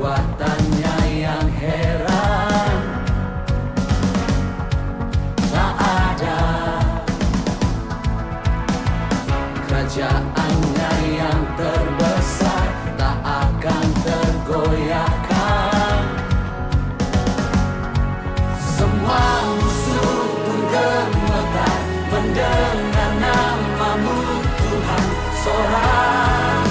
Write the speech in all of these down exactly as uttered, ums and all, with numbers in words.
perbuatannya yang heran. Tak ada kerajaannya yang terbesar, tak akan tergoyahkan. Semua musuh pun gemetar mendengar namamu Tuhan, sorak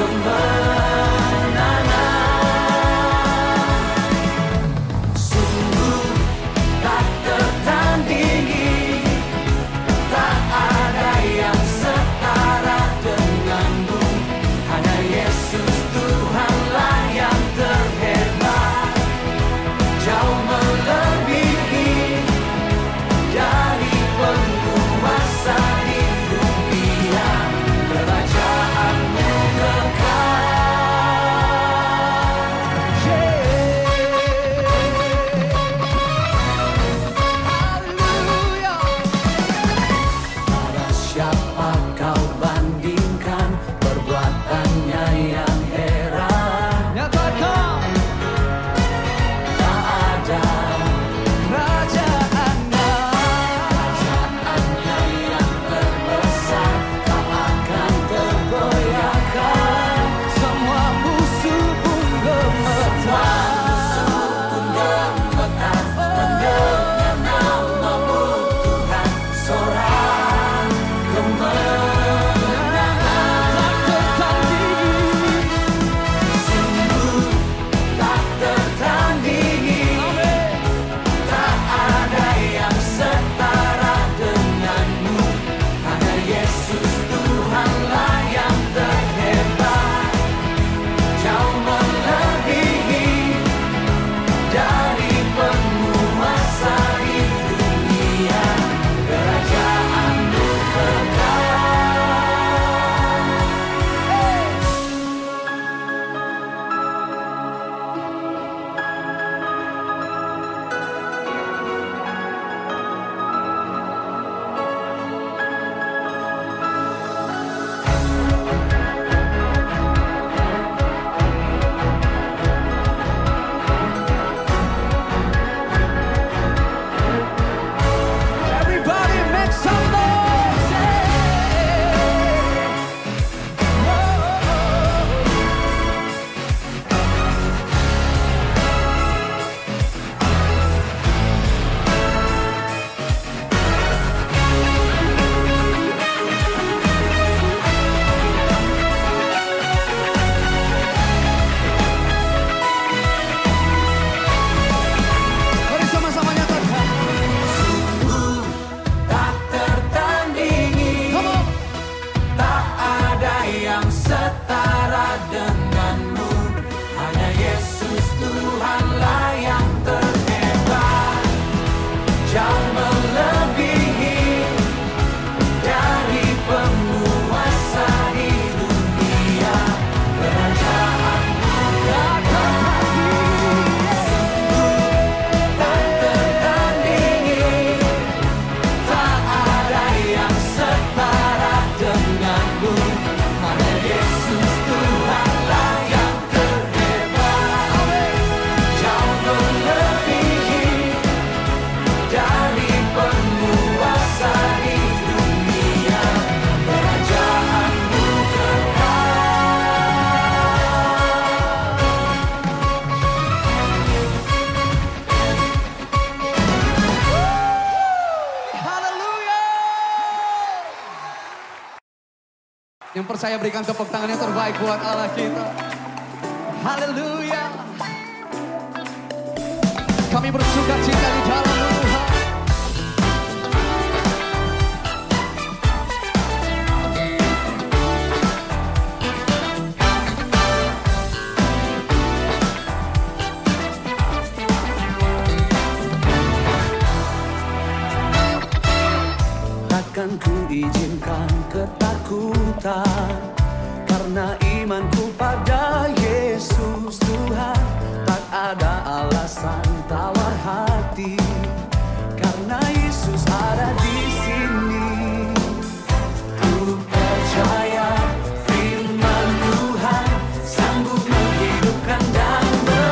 kemenangan. Sungguh tak tertandingi, tak ada yang setara denganmu. Hanya Yesus Tuhanlah yang terhebat, jauh melebihi dari penguasa di dunia. Kerajaanmu kekal. Haleluya. Pada siapa kau bandingkan perbuatannya yang heran? Nyatakan Tak ada kerajaannya, kerajaannya yang terbesar, tak akan tergoyahkan. semua musuh pun gemetar. Pun gemetar mendengar namamu Tuhan, sorak kemenangan. Tak tertandingi, Sungguh tak tertandingi, tak ada yang setara denganmu. Hanya Yesus Tuhanlah yang terhebat, jauh melebihi dari penguasa di dunia. Kerajaanmu kekal. everybody make some noise. Mari sama-sama nyatakan. Sungguh tak tertandingi, Come on. tak ada yang setara denganmu. Hanya Yesus Tuhanlah yang terhebat, jauh melebihi dari penguasa di dunia. Kerajaanmu kekal. Tak tertandingi, tak ada yang setara denganmu. Hanya Yesus Tuhanlah yang terhebat, jauh melebihi dari penguasa di dunia. Kerajaanmu kekal. Haleluya. Yang percaya berikan tepuk tangan yang terbaik buat Allah kita. Haleluya. Kami bersuka cita di dalam Tuhan. Takkan ku izinkan ketakutan, karena imanku pada Yesus Tuhan. Tak ada alasan tawar hati, karena Yesus ada di sini. Ku percaya firman Tuhan sanggup menghidupkan dan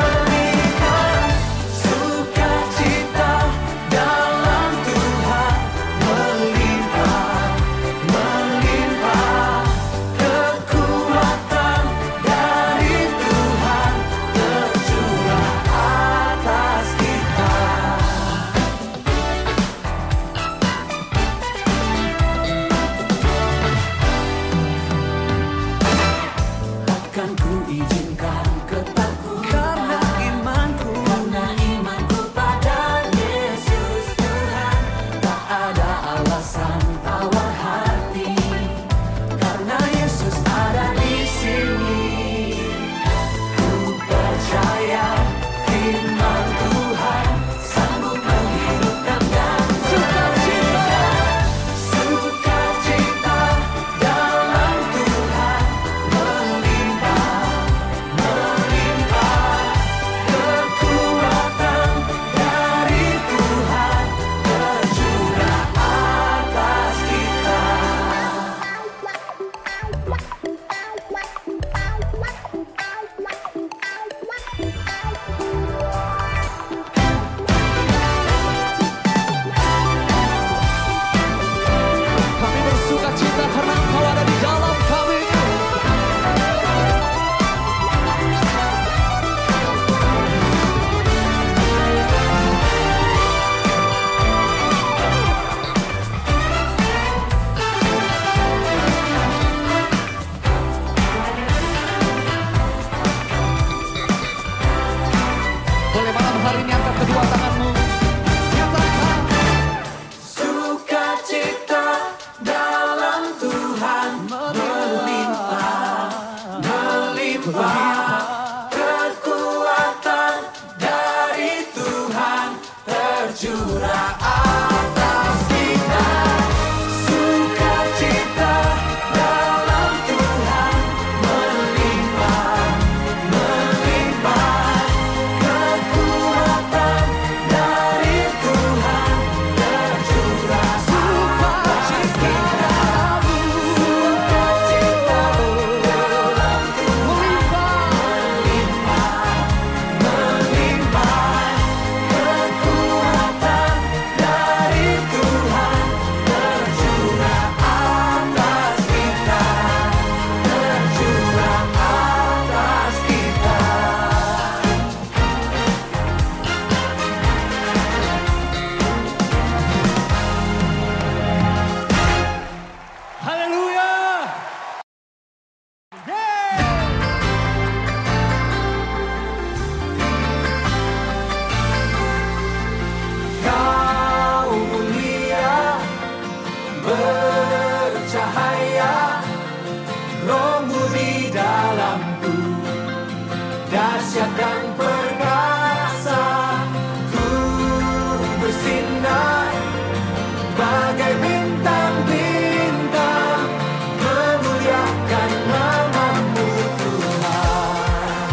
hari ini angkat kedua tanganmu. Nyatakan Sukacita dalam Tuhan melimpah, melimpah. Kekuatan dari Tuhan tercurah atas kita. Sukacita dalam Tuhan melimpah, melimpah. Kekuatan dari Tuhan tercurah atas kita. Sukacita dalam Tuhan melimpah, melimpah. Kekuatan dari Tuhan tercurah atas kita, tercurah atas kita. haleluya. Kau mulia, bercahaya, Roh-Mu di dalamku, dahsyat dan perkasa. Ku bersinar bagai bintang-bintang, memuliakan nama-Mu Tuhan.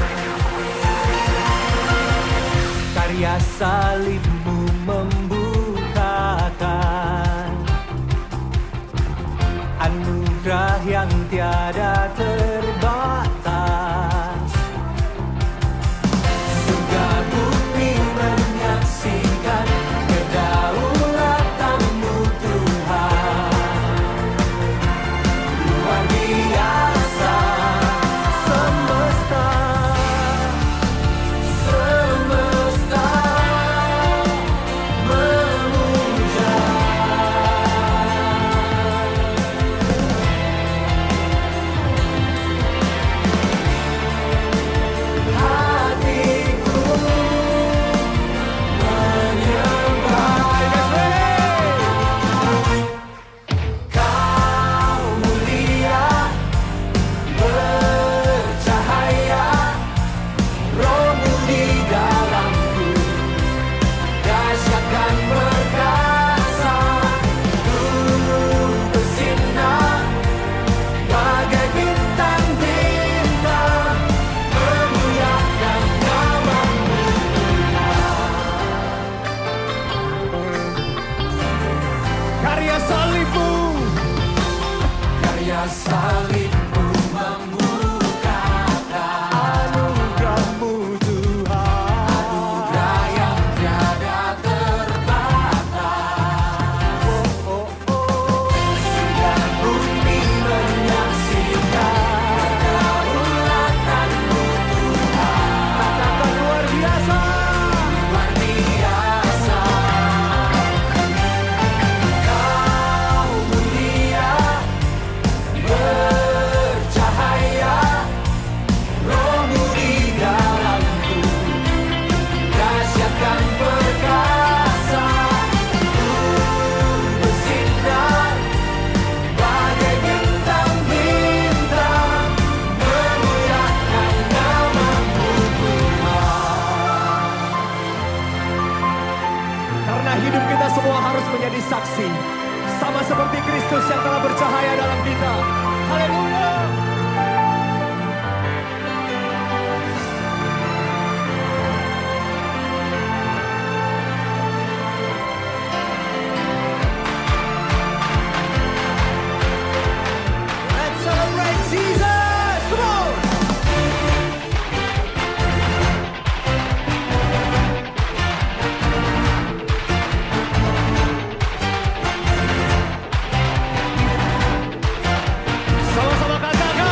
Karya salib-Mu membukakan anugerah yang tiada terbatas. Surga bumi menyaksikan kedaulatan-Mu Tuhan. Luar biasa, semesta, semesta memuja. Hatiku menyembah. Kau mulia, bercahaya, Roh-Mu di dalamku, dahsyat dan perkasa. Ku bersinar bagai bintang-bintang, memuliakan nama-Mu Tuhan. Karya salib-Mu, Karya salib-Mu membukakan anugerah-Mu Tuhan. anugerah yang tiada terbatas. Surga bumi menyaksikan kedaulatan-Mu Tuhan. Katakan luar biasa. Luar biasa. Kau mulia, bercahaya, Roh-Mu di dalamku, dahsyat dan perkasa. Ku bersinar bagai bintang-bintang, memuliakan nama-Mu Tuhan. Karena hidup kita semua harus menjadi saksi, sama seperti Kristus yang telah bercahaya dalam kita. Haleluya. Let's celebrate Jesus. Come on. Sama-sama katakan.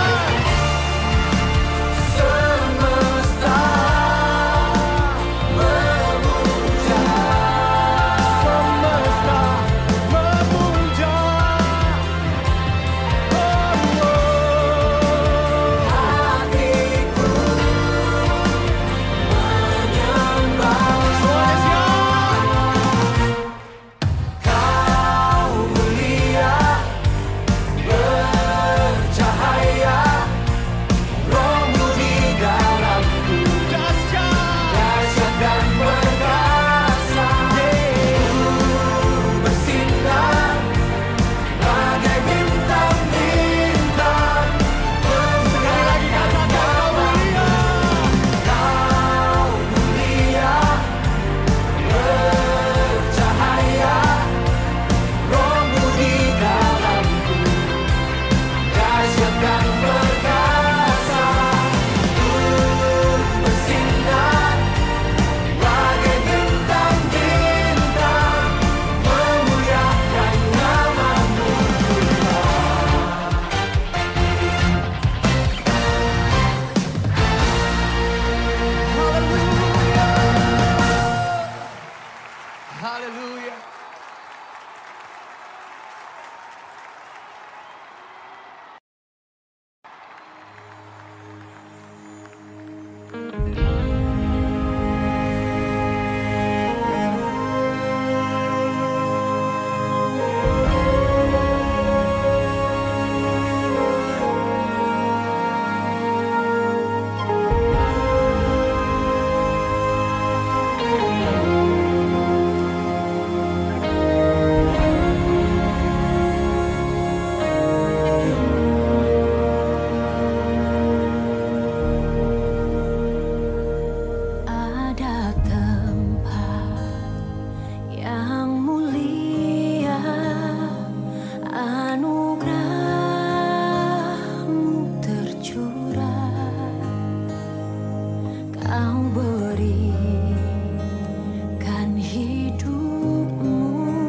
berikan hidupmu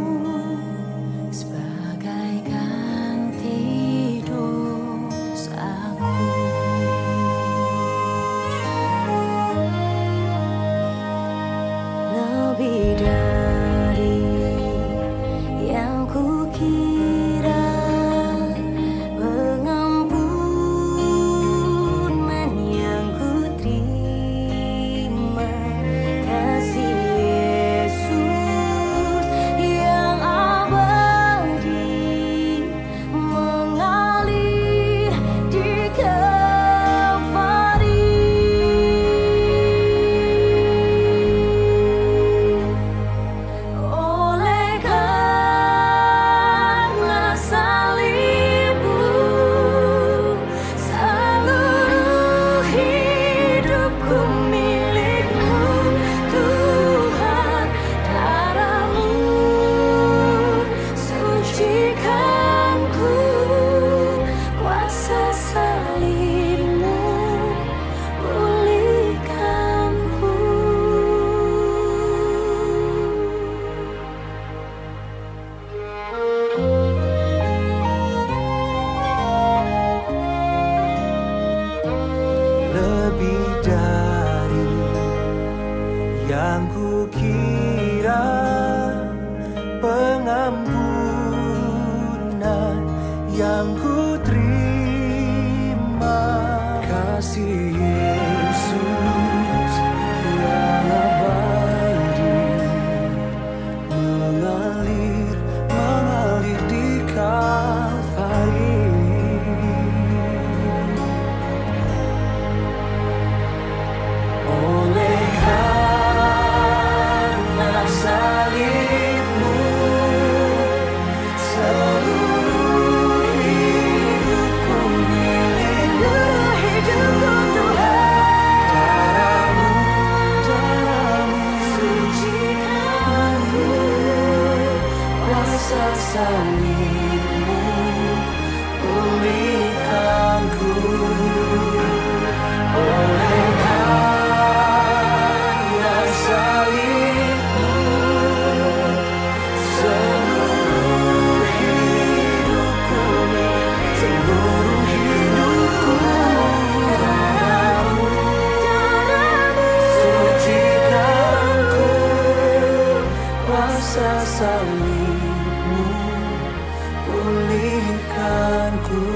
sebagai ganti dosaku. Lebih dari yang kukira, pengampunan yang kuterima, kasih Yesus yang abadi mengalir di Kalvari. Oleh karena salibmu, seluruh hidupku milikmu, Tuhan. Darahmu sucikanku, kuasa salibmu pulihkanku. Lebih dari yang kukira, pengampunan yang kuterima, kasih Yesus yang abadi mengalir, mengalir di Kalvari. Oleh karena salibmu, seluruh hidupku milikmu, hidupku Tuhan. Darahmu, darahmu sucikanku, kuasa salibmu pulihkanku. Oleh karena salibmu, seluruh hidupku milik, seluruh hidupku. Darahmu, darahmu sucikanku, kuasa salibmu pulihkanku.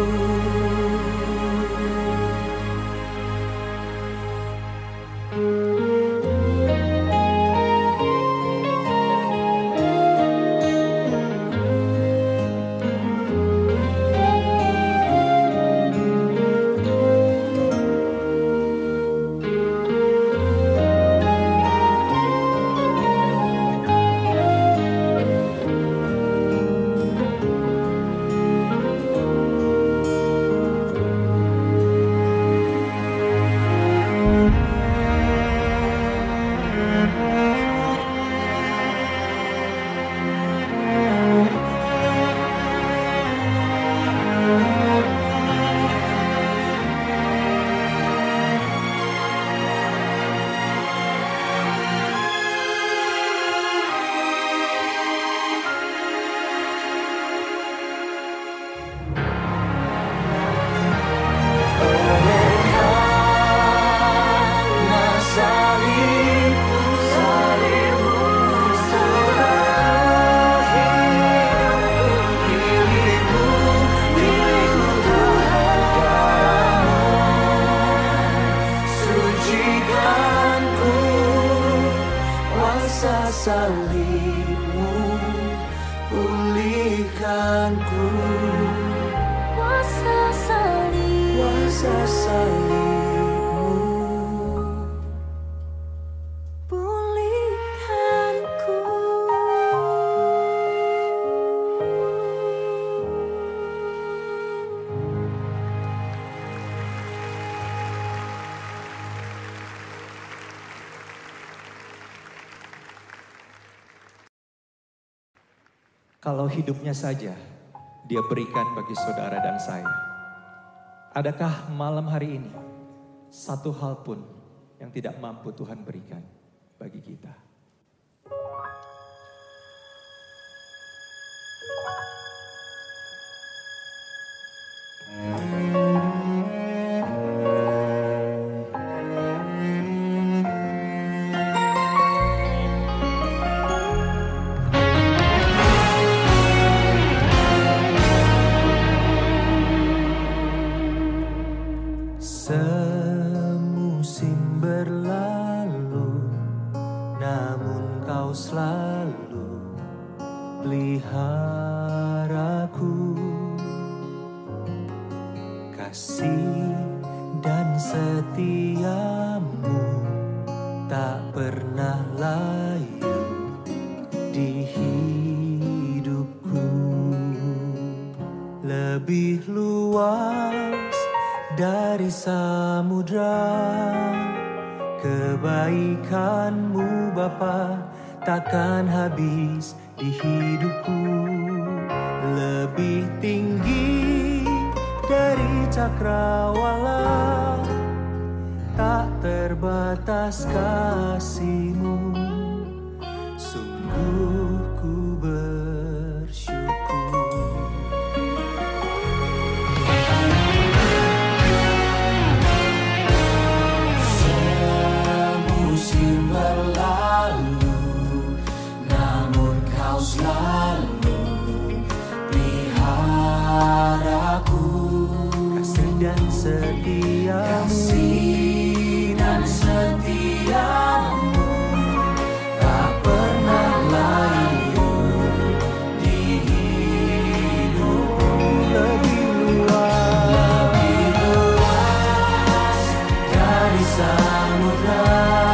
Salibmu pulihkanku, kuasa salib, kuasa salibmu pulihkanku. Kalau hidupnya saja Dia berikan bagi saudara dan saya, adakah malam hari ini satu hal pun yang tidak mampu Tuhan berikan bagi kita. Semusim berlalu, namun kau selalu peliharaku. Kasih dan setiamu tak pernah layu di hidupku. Lebih luas dari samudra, kebaikanmu Bapa takkan habis di hidupku. Lebih tinggi dari cakrawala, tak terbatas kasih-Mu. Sungguh ku bersyukur. Musim berlalu, namun kau selalu peliharaku. Kasih dan setiamu, Kasih dan setiamu tak pernah layu di hidupku. lebih luas, Lebih luas dari samudra,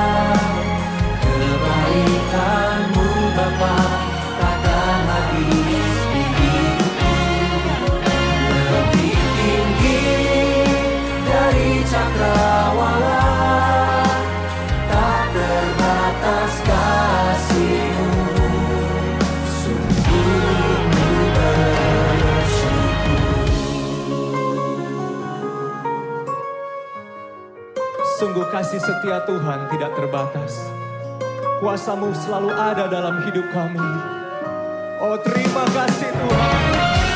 kebaikanmu Bapa takkan habis di hidupku. Lebih tinggi dari cakrawala, tak terbatas kasih-Mu. Sungguh ku bersyukur. Sungguh kasih setia Tuhan tidak terbatas. Kuasa-Mu selalu ada dalam hidup kami. Oh, terima kasih Tuhan.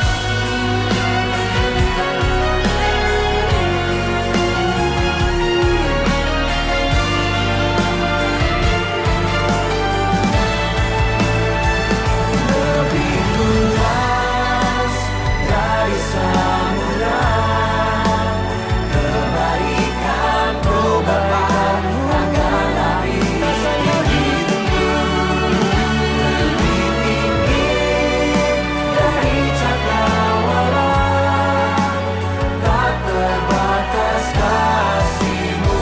Lebih luas dari samudra, kebaikan-Mu Bapa takkan habis di hidupku. Lebih tinggi dari cakrawala, tak terbatas kasih-Mu.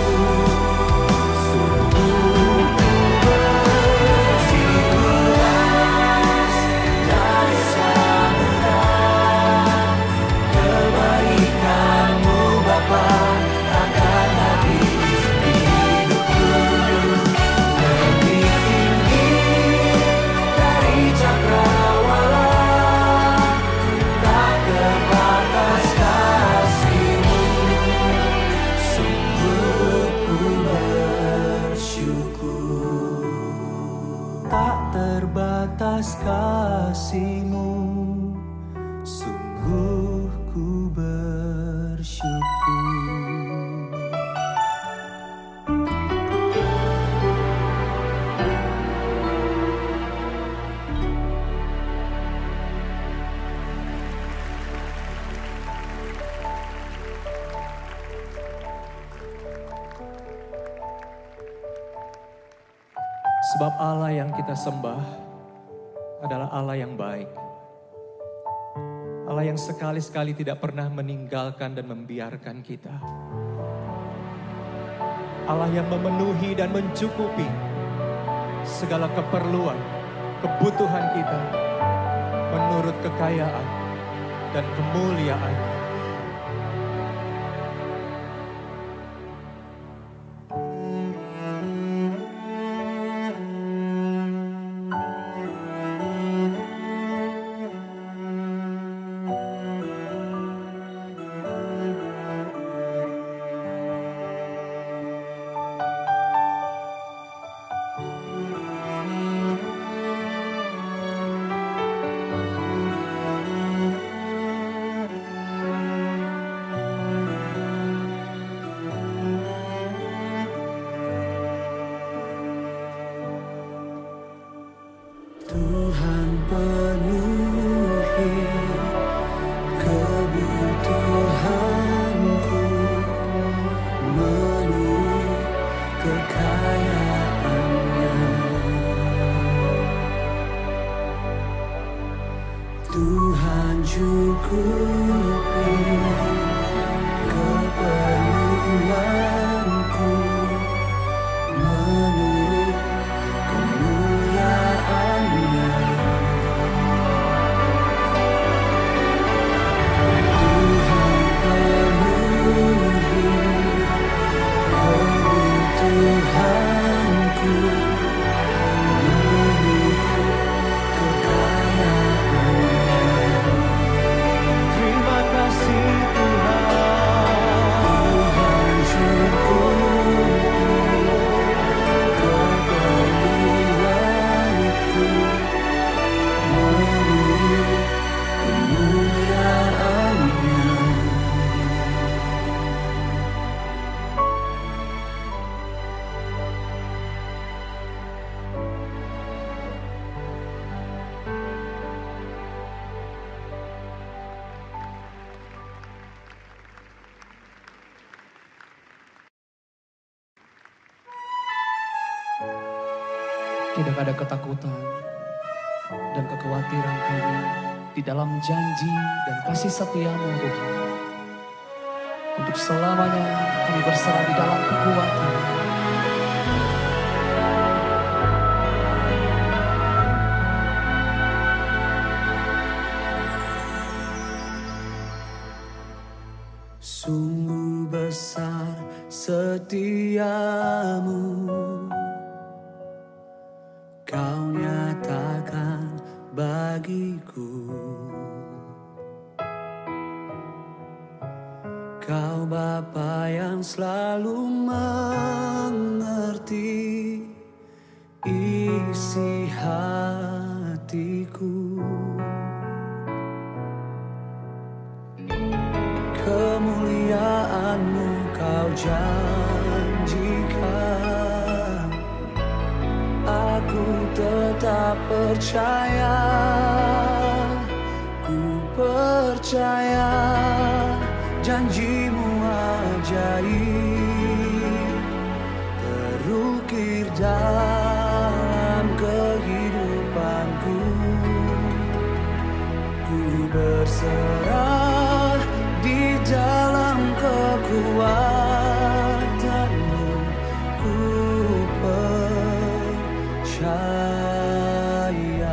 Sungguh ku bersyukur. Dari samudra, kebaikan-Mu Bapa takkan habis di hidupku. Lebih tinggi dari cakrawala, tak terbatas kasih-Mu. Sungguh ku bersyukur. tak terbatas kasih-Mu. Sungguh ku bersyukur. Sebab Allah yang kita sembah adalah Allah yang baik. Allah yang sekali-sekali tidak pernah meninggalkan dan membiarkan kita. Allah yang memenuhi dan mencukupi segala keperluan, kebutuhan kita menurut kekayaan dan kemuliaan. mencukupi keperluanku menurut kemuliaan-Nya. Tuhan penuhi kebutuhanku menurut kekayaan-Nya. Terima kasih Tuhan. Tuhan cukupi keperluanku menurut kemuliaan-Nya. Tidak ada ketakutan dan kekhawatiran kami di dalam janji dan kasih setia-Mu Tuhan. Untuk selamanya kami berserah di dalam kekuatan. Sungguh besar setiamu, Kau nyatakan bagiku. Kau Bapa yang selalu mengerti isi hatiku. Kemuliaan-Mu Kau janjikan, aku tetap percaya, ku percaya janji-Mu ajaib terukir dalam kehidupanku. Ku berserah di dalam kekuatan-Mu, ku percaya.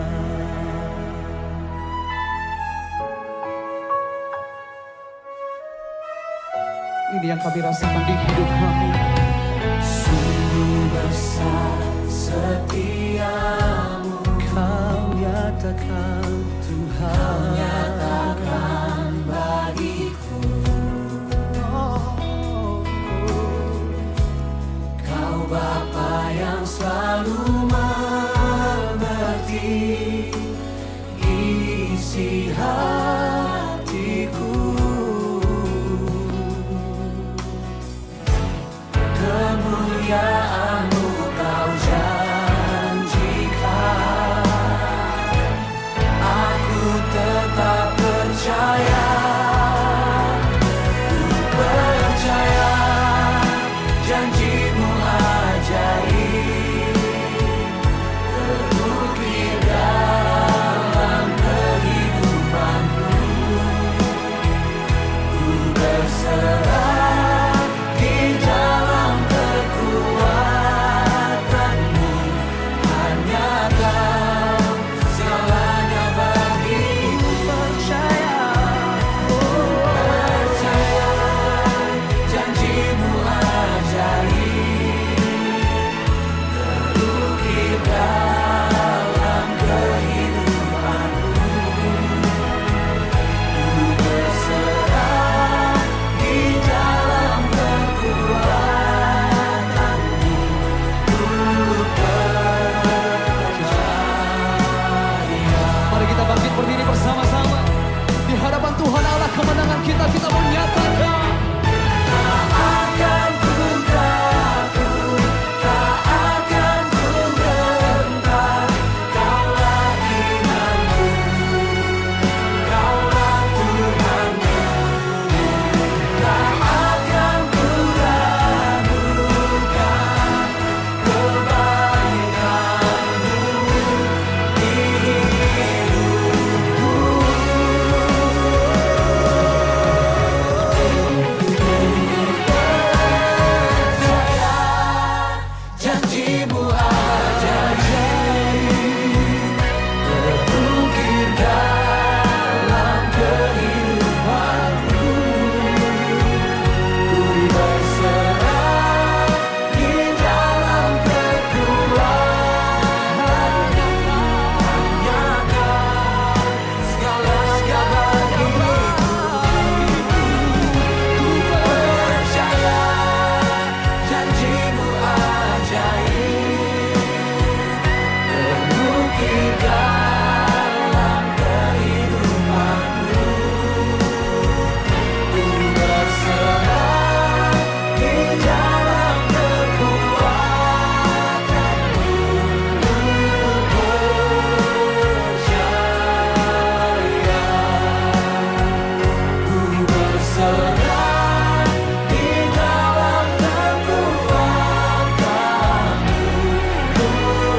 Ini yang kami rasakan di hidup kami. Sungguh besar setiamu, Kau nyatakan Tuhan. Kau nyatakan bagiku. Oh, Kau Bapa yang selalu mengerti isi hatiku. Kemuliaan-Mu Kau janjikan, aku tetap percaya, ku percaya janji-Mu ajaib terukir dalam kehidupanku. janjimu ajaib terukir dalam kehidupanku. Ku berserah di dalam kekuatanmu, hanya Kau segala bagiku. Ku percaya janjimu ajaib terukir dalam kehidupanku. Ku berserah di dalam kekuatanmu. Ku percaya, ku berserah di dalam kekuatanmu. Ku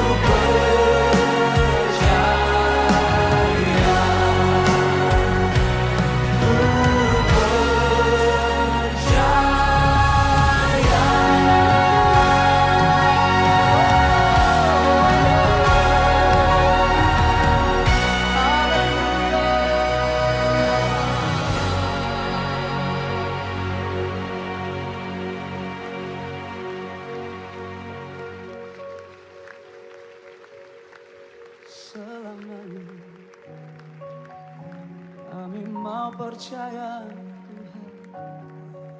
selamanya kami mau percaya Tuhan.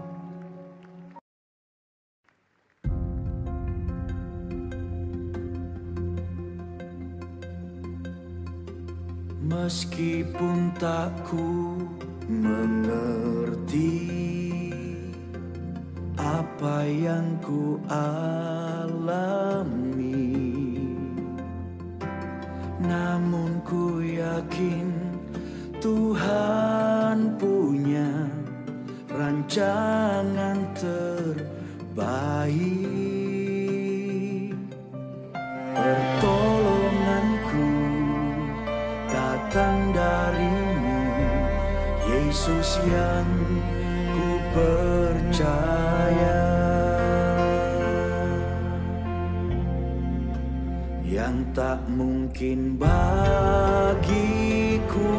Meskipun tak ku mengerti apa yang ku alami, namun ku yakin Tuhan punya rancangan terbaik. Pertolonganku datang darimu, Yesus yang ku percaya, yang tak mungkin bagiku,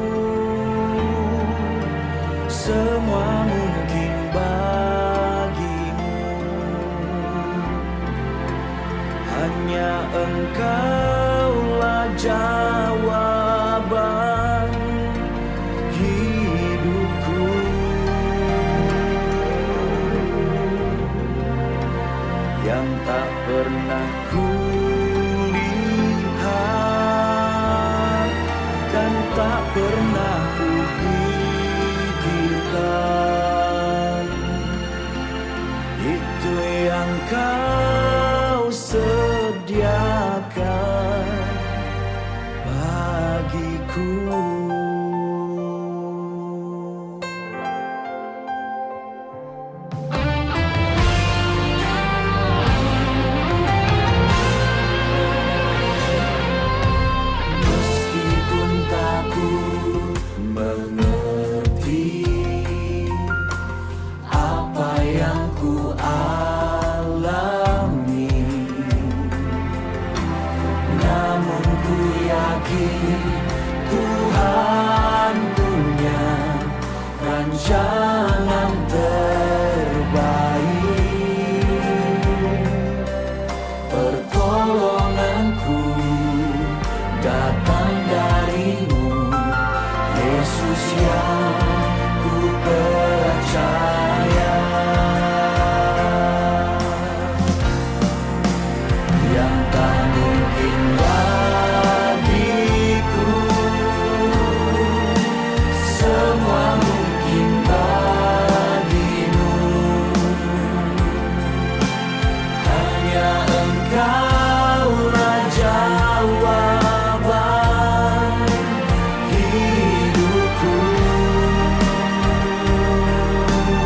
semua mungkin bagimu. Hanya Engkaulah jawaban hidupku. Yang tak pernah ku lihat dan tak pernah ku pikirkan, itu yang Kau sediakan bagiku. Meskipun tak ku mengerti apa yang ku alami, namun ku yakin Tuhan punya rancangan terbaik. Pertolonganku datang darimu, Yesus yang ku percaya, yang tak mungkin bagiku, semua mungkin bagimu. Hanya Engkaulah jawaban hidupku.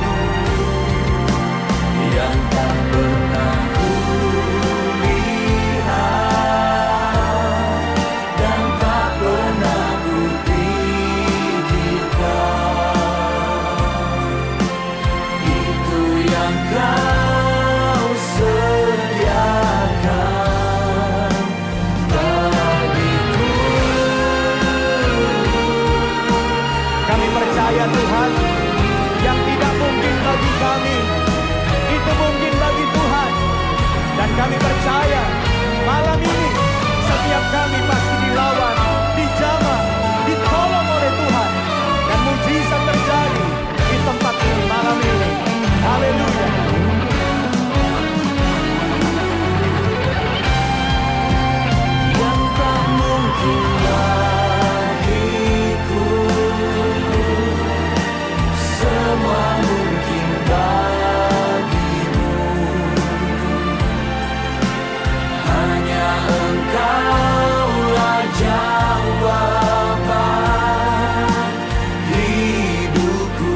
jawaban hidupku.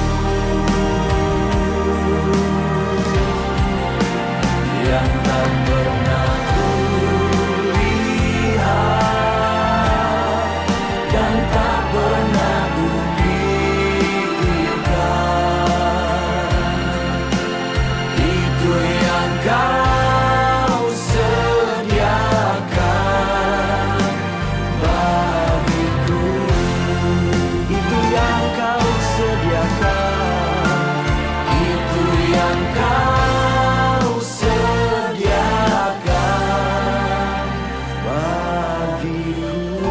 Yang tak pernah kulihat dan tak pernah kupikirkan, itu yang Kau sediakan bagiku. Itu yang Kau sediakan, itu yang Kau sediakan bagiku.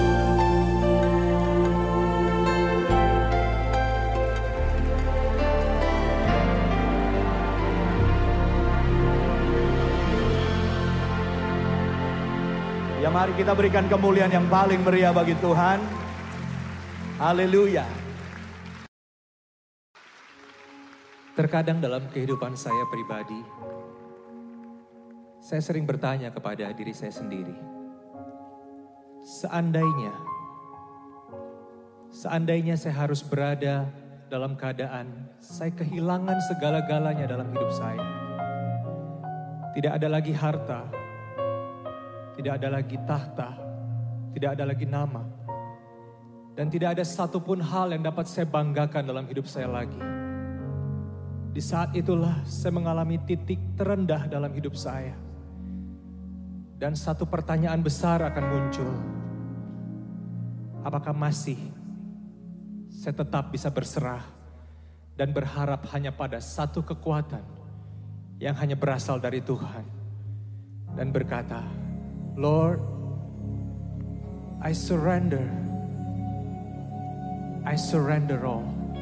Ya mari kita berikan kemuliaan yang paling meriah bagi Tuhan. Haleluya. Terkadang dalam kehidupan saya pribadi, saya sering bertanya kepada diri saya sendiri. Seandainya, seandainya saya harus berada dalam keadaan saya kehilangan segala-galanya dalam hidup saya. Tidak ada lagi harta, tidak ada lagi tahta, tidak ada lagi nama. Dan tidak ada satupun hal yang dapat saya banggakan dalam hidup saya lagi. Di saat itulah saya mengalami titik terendah dalam hidup saya. Dan satu pertanyaan besar akan muncul. Apakah masih saya tetap bisa berserah dan berharap hanya pada satu kekuatan yang hanya berasal dari Tuhan. Dan berkata, Lord, I surrender. I surrender all.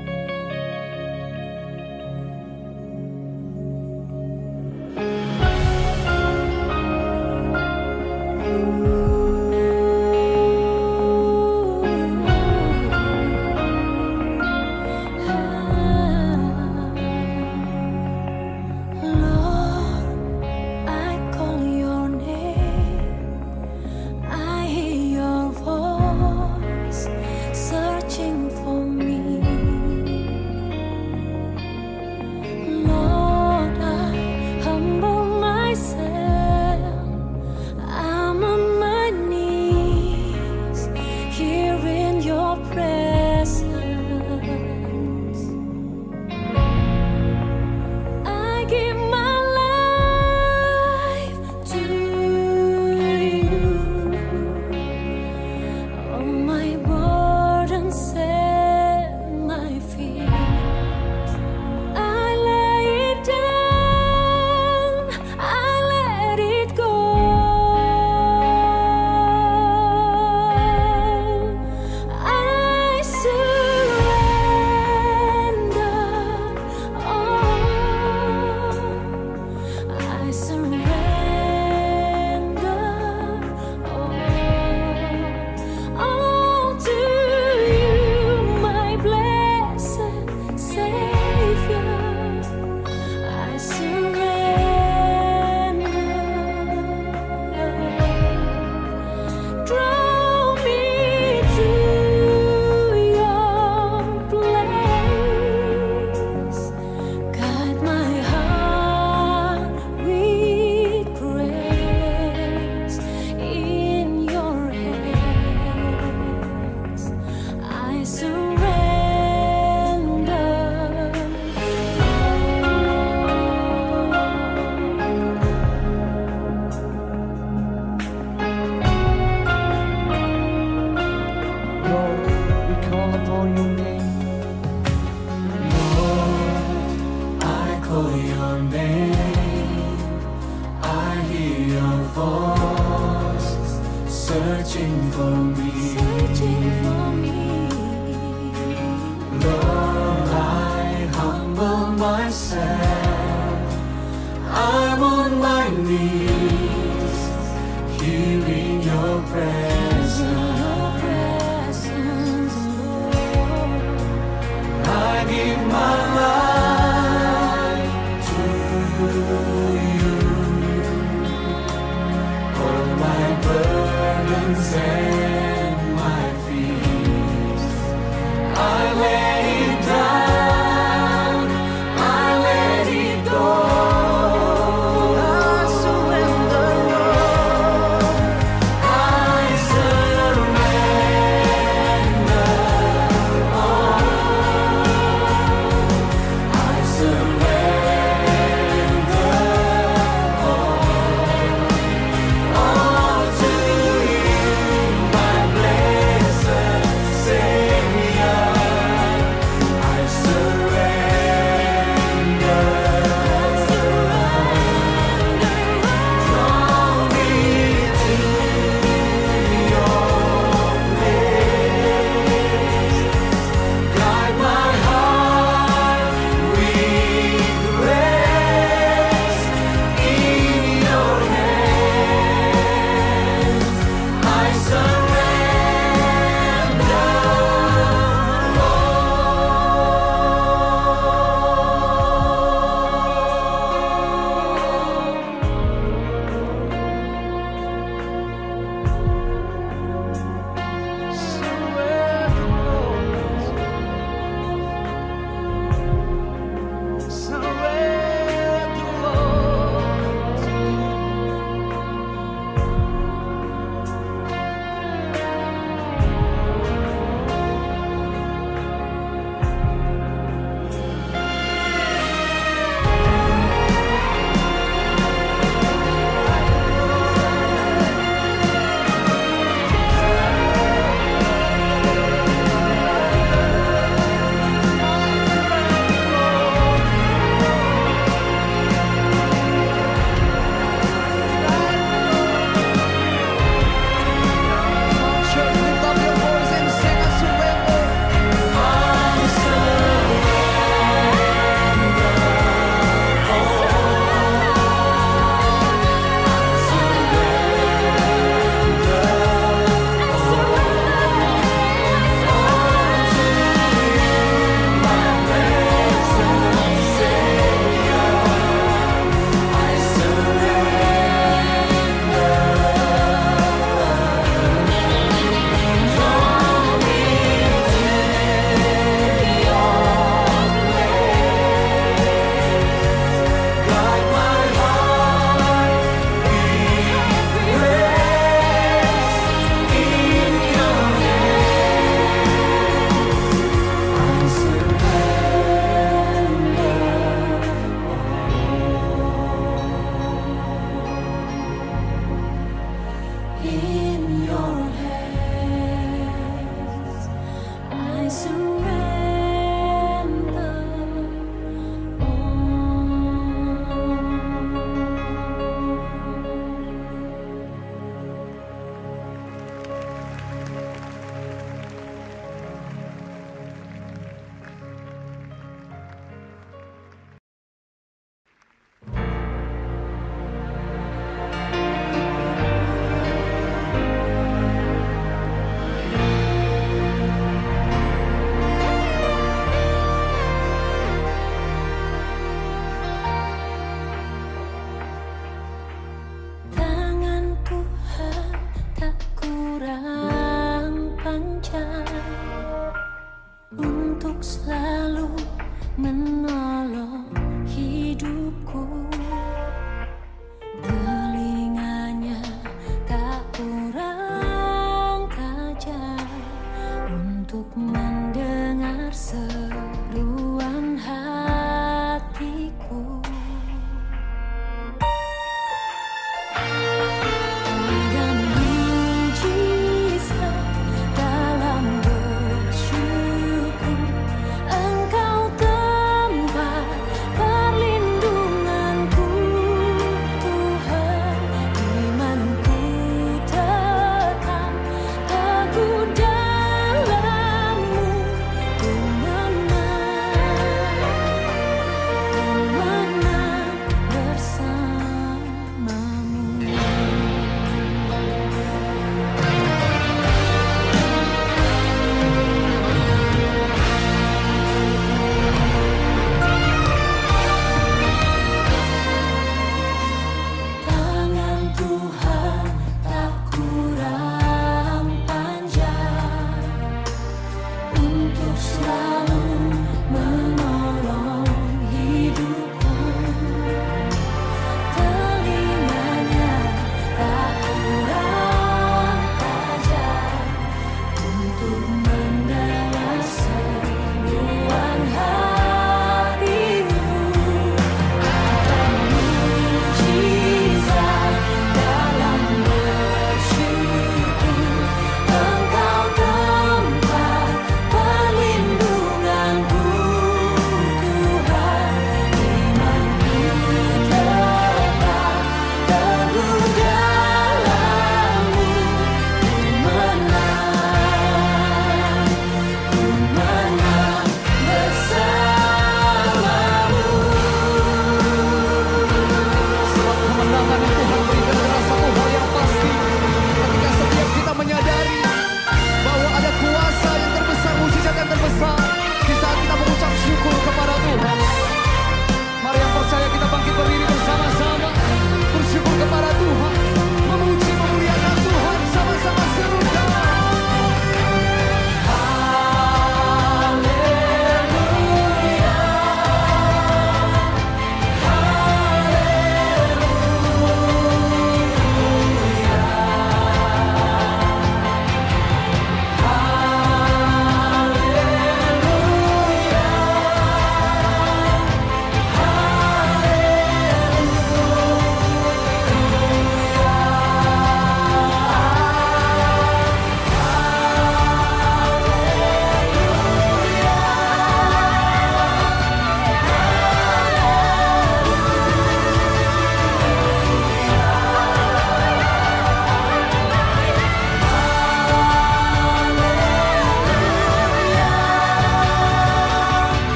searching for me. Searching for me. Lord, I humble myself. I'm on my knees, hearing your presence. Your presence, Lord. I give my life to you. All my burdens hands and my feet. I lay it down, I let it go. I surrender all, I surrender all, I surrender all, all to you, my blessed Savior. I surrender. Draw me to your place. Guide my heart with rest in your hands. I surrender Church, lift up your voice and sing a surrender. In your hands, I surrender all.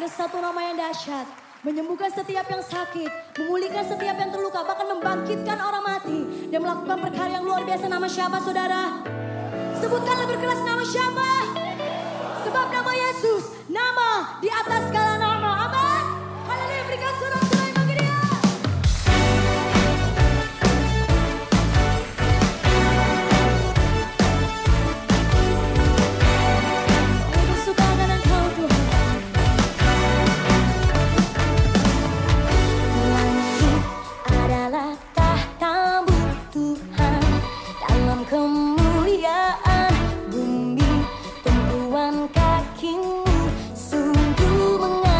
satu nama yang dahsyat, menyembuhkan setiap yang sakit, memulihkan setiap yang terluka, bahkan membangkitkan orang mati dan melakukan perkara yang luar biasa. Nama siapa saudara? Sebutkan lebih keras, nama siapa? Sebab nama Yesus, nama di atas segala nama. Amin. Haleluya, berikan sorak-sorai bagi Dia. Oh, bersuka dengan Engkau Tuhan. Langit adalah tahta-Mu Tuhan, dalam kemuliaan bumi tumpuan kaki-Mu sungguh mengagumkan.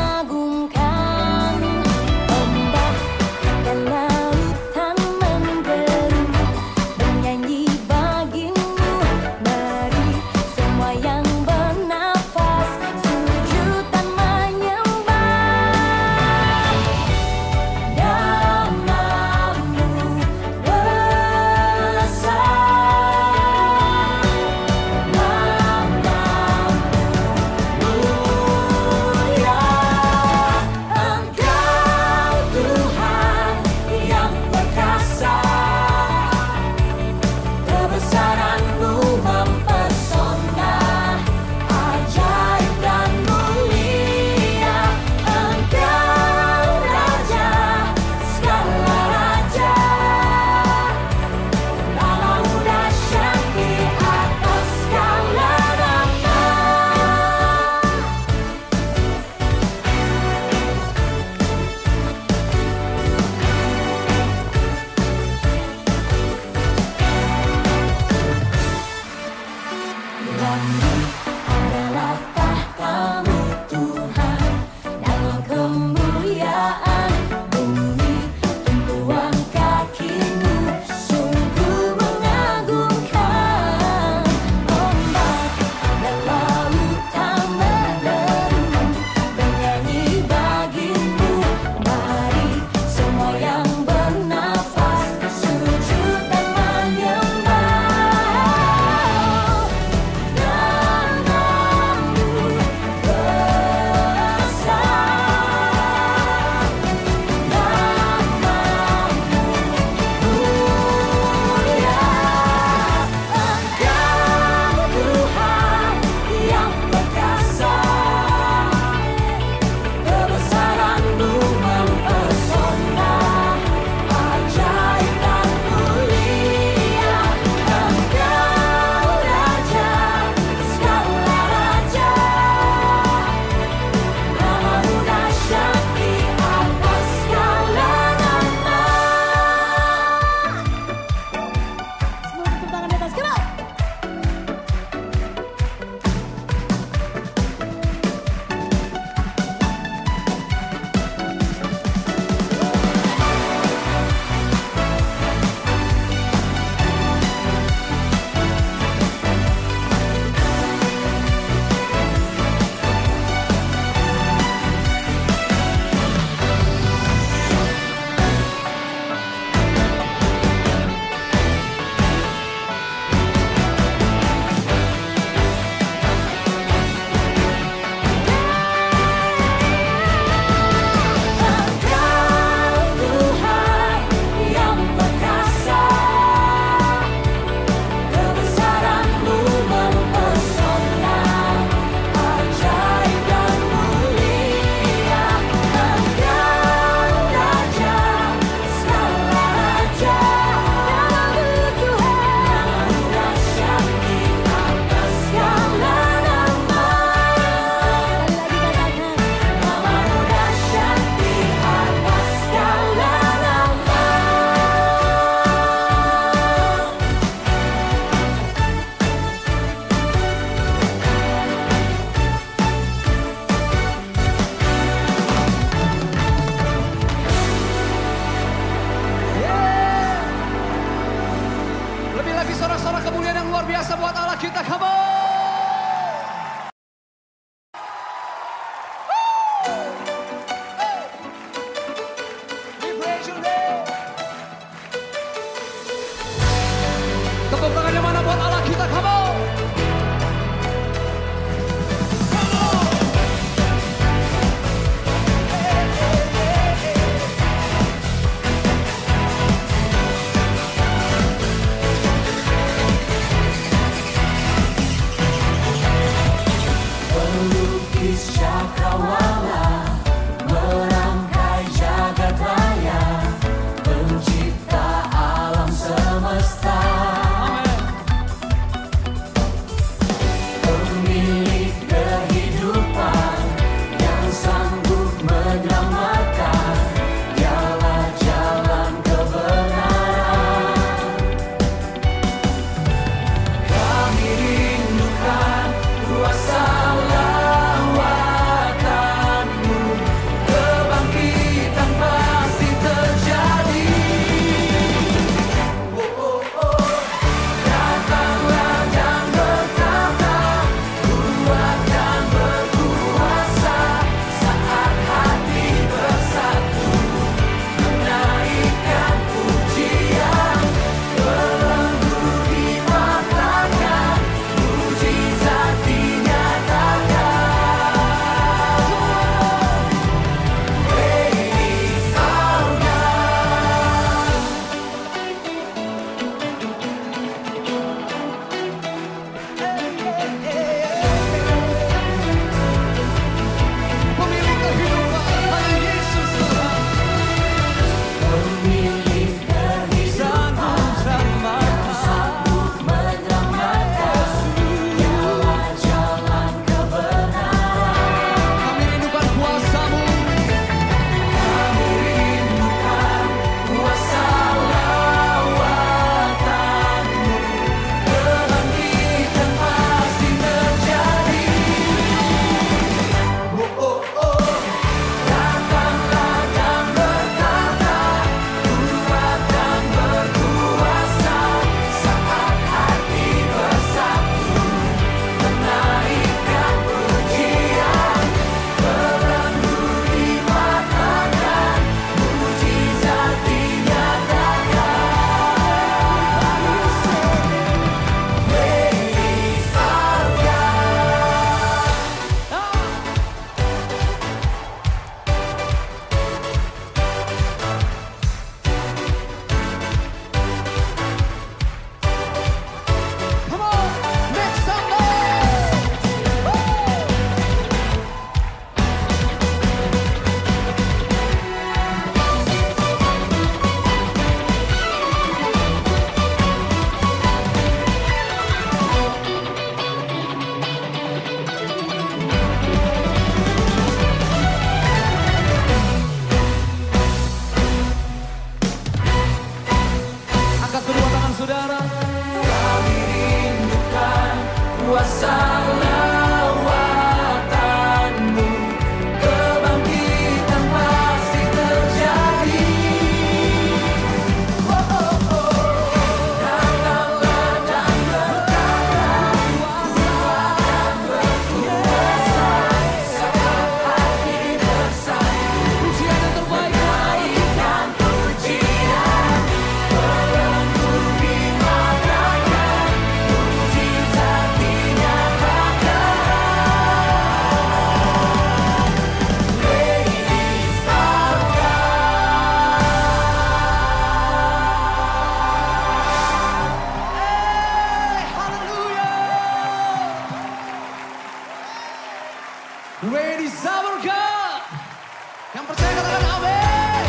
katakan amin.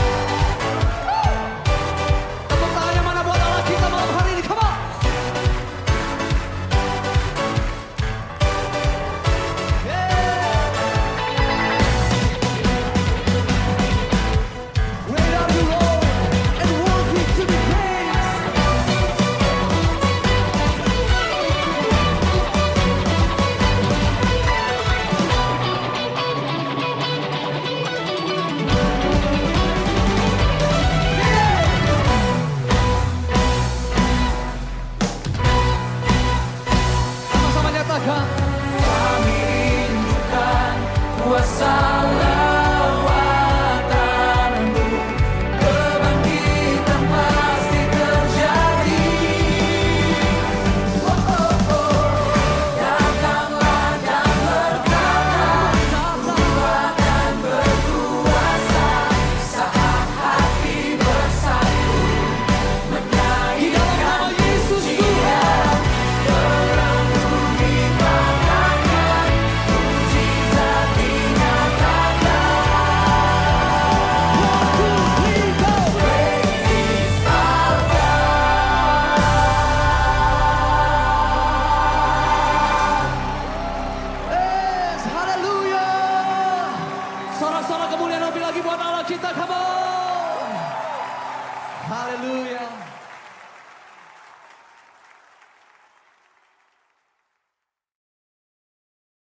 Tepuk tangannya mana buat Allah kita malam hari ini, come on. Great are you, Lord, and worthy to be praised. Sama-sama nyatakan. Kami rindukan kuasa lawatan-Mu. Kebangkitan pasti terjadi. Oh, oh, oh. Datanglah dan berkata, Tuhan akan berkuasa. Saat hati bersatu Di dalam nama Yesus Tuhan. terang bumi makanan, mujizat dinyatakan. One, two, three, go. Great is our Yes, haleluya. Sorak-sorak kemuliaan lebih lagi buat Allah kita, come on. Haleluya.